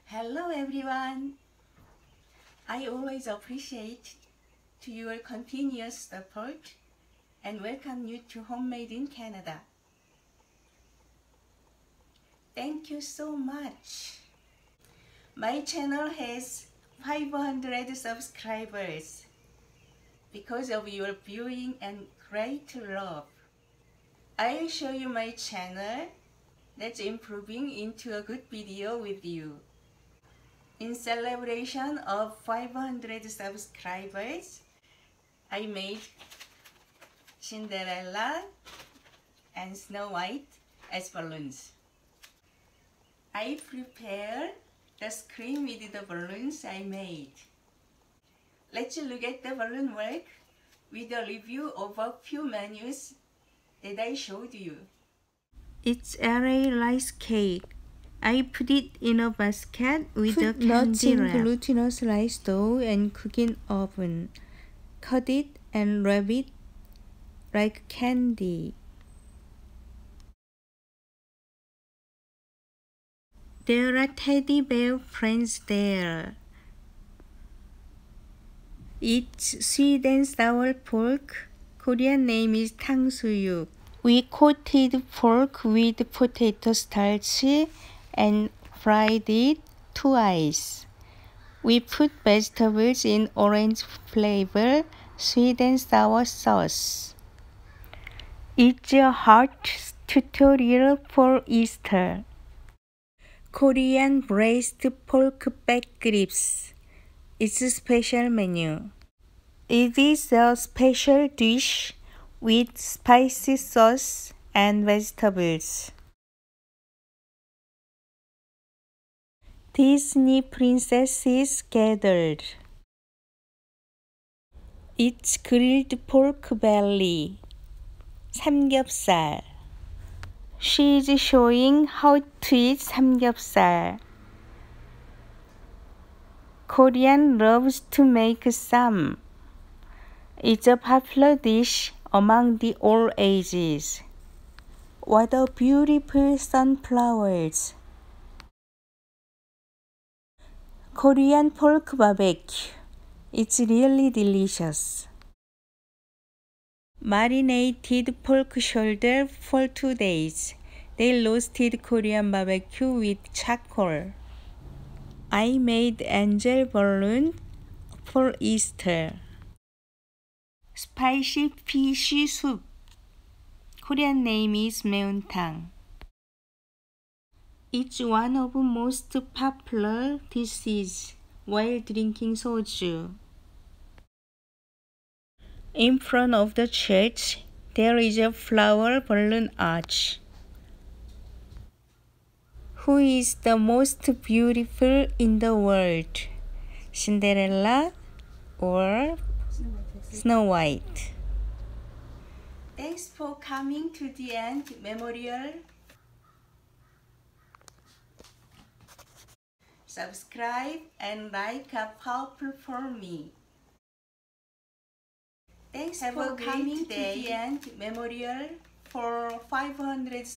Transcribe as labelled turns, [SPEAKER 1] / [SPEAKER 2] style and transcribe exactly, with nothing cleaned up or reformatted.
[SPEAKER 1] Hello everyone. I always appreciate to your continuous support and welcome you to Homemade in Canada. Thank you so much. My channel has five hundred subscribers because of your viewing and great love. I'll show you my channel that's improving into a good video with you. In celebration of five hundred subscribers, I made Cinderella and Snow White as balloons. I prepared the screen with the balloons I made. Let's look at the balloon work with a review of a few menus that I showed you. It's L A rice cake. I put it in a basket with a candy wrap. Glutinous rice dough and cooking oven. Cut it and wrap it like candy. There are teddy bear friends there. It's sweet and sour pork. Korean name is 탕수육. We coated pork with potato starch and fried it twice. We put vegetables in orange flavor, sweet and sour sauce. It's a hot tutorial for Easter. Korean braised pork back ribs. It's a special menu. It is a special dish with spicy sauce and vegetables. Disney princesses gathered. It's grilled pork belly, 삼겹살. She is showing how to eat 삼겹살. Korean loves to make 쌈. It's a popular dish among the all ages. What a beautiful sunflowers. Korean pork barbecue. It's really delicious. Marinated pork shoulder for two days. They roasted Korean barbecue with charcoal. I made angel balloon for Easter. Spicy fish soup. Korean name is 매운탕. It's one of the most popular dishes while drinking soju. In front of the church, there is a flower balloon arch. Who is the most beautiful in the world? Cinderella or Snow White? Thanks for coming to the end memorial. Subscribe and like are powerful for me. Thanks Have for coming to the end memorial for five hundred